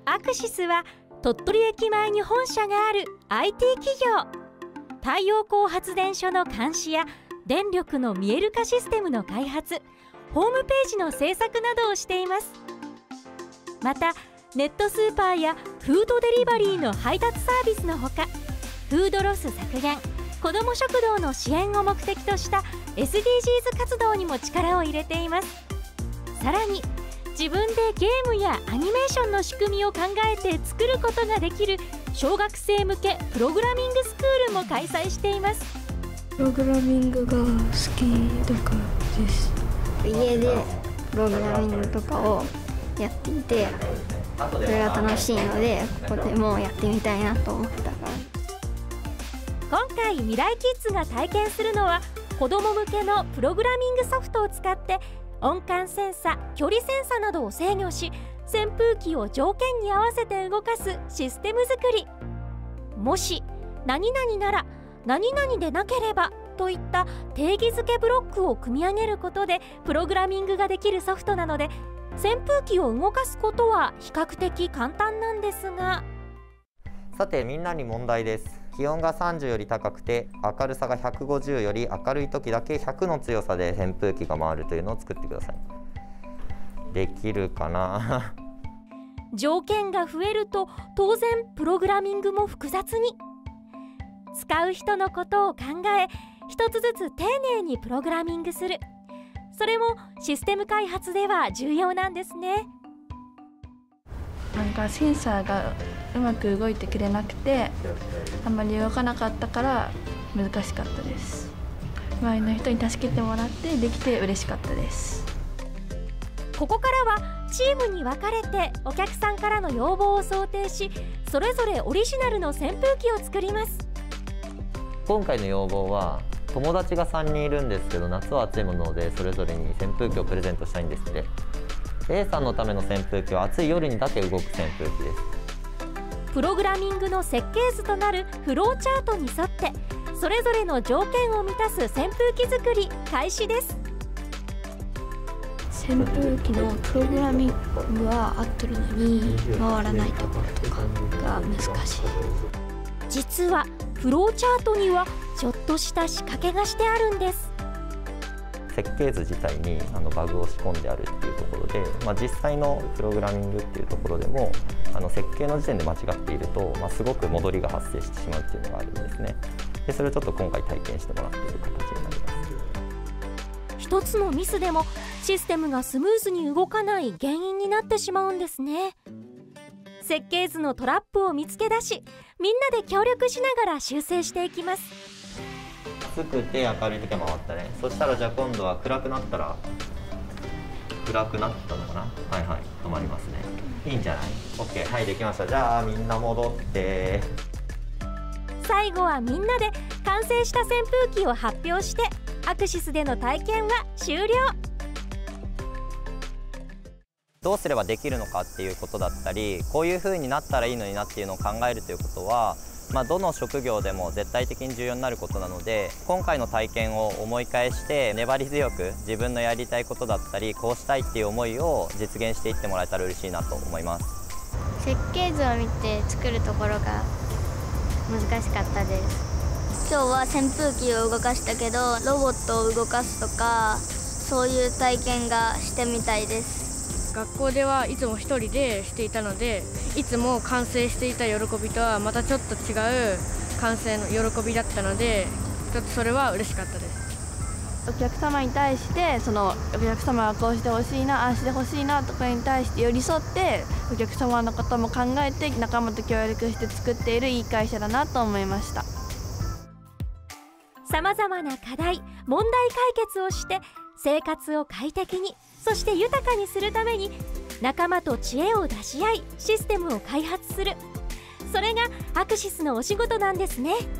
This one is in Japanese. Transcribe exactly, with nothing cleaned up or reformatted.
アクシスは鳥取駅前に本社がある アイティー 企業。太陽光発電所の監視や電力の見える化システムの開発、ホームページの制作などをしています。またネットスーパーやフードデリバリーの配達サービスのほか、フードロス削減、子ども食堂の支援を目的とした エスディージーズ 活動にも力を入れています。さらに自分でゲームやアニメーションの仕組みを考えて作ることができる小学生向けプログラミングスクールも開催しています。 プログラミングが好きだからです。 家でプログラミングとかをやっていて、それが楽しいのでここでもやってみたいなと思ったから。 今回未来キッズが体験するのは子ども向けのプログラミングソフトを使って温感センサ、距離センサなどを制御し、扇風機を条件に合わせて動かすシステム作り。もし何々なら何々でなければといった定義づけブロックを組み上げることでプログラミングができるソフトなので、扇風機を動かすことは比較的簡単なんですが。 さてみんなに問題です。気温がさんじゅうより高くて明るさがひゃくごじゅうより明るい時だけひゃくの強さで扇風機が回るというのを作ってください。できるかな条件が増えると当然プログラミングも複雑に。使う人のことを考え、一つずつ丁寧にプログラミングする。それもシステム開発では重要なんですね。 なんかセンサーがうまく動いてくれなくて、あんまり動かなかったから難しかったです。周りの人に助けてもらってできて嬉しかったです。 ここからはチームに分かれてお客さんからの要望を想定し、それぞれオリジナルの扇風機を作ります。 今回の要望は友達がさんにんいるんですけど、夏は暑いものでそれぞれに扇風機をプレゼントしたいんですって。 A さんのための扇風機は暑い夜にだけ動く扇風機です。 プログラミングの設計図となるフローチャートに沿ってそれぞれの条件を満たす扇風機作り開始です。 扇風機のプログラミングは合ってるのに回らないところとかが難しい。 実はフローチャートにはちょっとした仕掛けがしてあるんです。 設計図自体にあのバグを仕込んであるっていうところで、まあ、実際のプログラミングっていうところでもあの設計の時点で間違っていると、まあ、すごく戻りが発生してしまうっていうのがあるんですね。でそれをちょっと今回体験してもらっている形になります。 一つのミスでもシステムがスムーズに動かない原因になってしまうんですね。設計図のトラップを見つけ出し、みんなで協力しながら修正していきます。 暑くて明るい時は回ったね。そしたらじゃあ今度は暗くなったら暗くなったのかな。はいはい、止まりますね。いいんじゃない？ OK、 はい、できました。じゃあみんな戻って。 最後はみんなで完成した扇風機を発表してアクシスでの体験は終了。 どうすればできるのかっていうことだったり、こういう風になったらいいのになっていうのを考えるということは、まあ、どの職業でも絶対的に重要になることなので、今回の体験を思い返して粘り強く自分のやりたいことだったりこうしたいっていう思いを実現していってもらえたら嬉しいなと思います。 設計図を見て作るところが難しかったです。今日は扇風機を動かしたけどロボットを動かすとか、そういう体験がしてみたいです。 学校ではいつも一人でしていたので、いつも完成していた喜びとはまたちょっと違う完成の喜びだったので、ちょっとそれは嬉しかったです。 お客様に対してそのお客様はこうしてほしいな、ああしてほしいなとかに対して寄り添ってお客様のことも考えて仲間と協力して作っているいい会社だなと思いました。 さまざまな課題、問題解決をして生活を快適に、そして豊かにするために仲間と知恵を出し合いシステムを開発する。それがアクシスのお仕事なんですね。